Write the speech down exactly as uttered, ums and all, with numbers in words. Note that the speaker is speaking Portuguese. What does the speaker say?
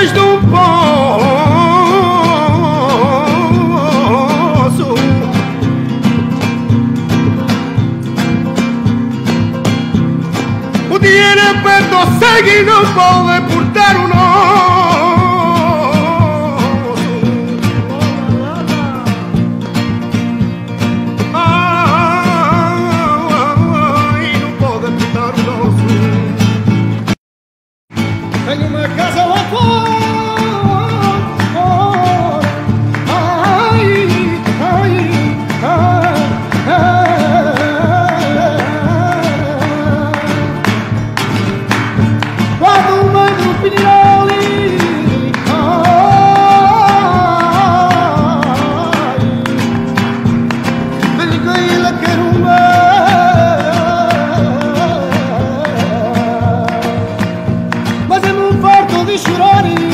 águas de um poço. O dinheiro é perto, segue e não pode portar o nosso. Ai, não pode portar o nosso. Tenho uma casa lá fora. Ai, ai, ai, ai. Guardo uma do Pinholi. Ai, me digo ela quer uma. Mas é muito farto de chorar.